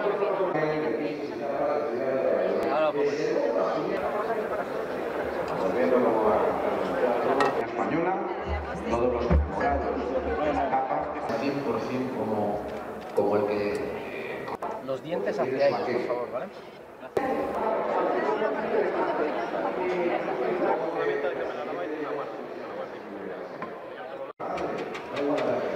Ahora pues. Volviendo como a la española, todos los enamorados de la tapa, 100% como el que... Los dientes hacia ellos, por favor, ¿vale? Gracias.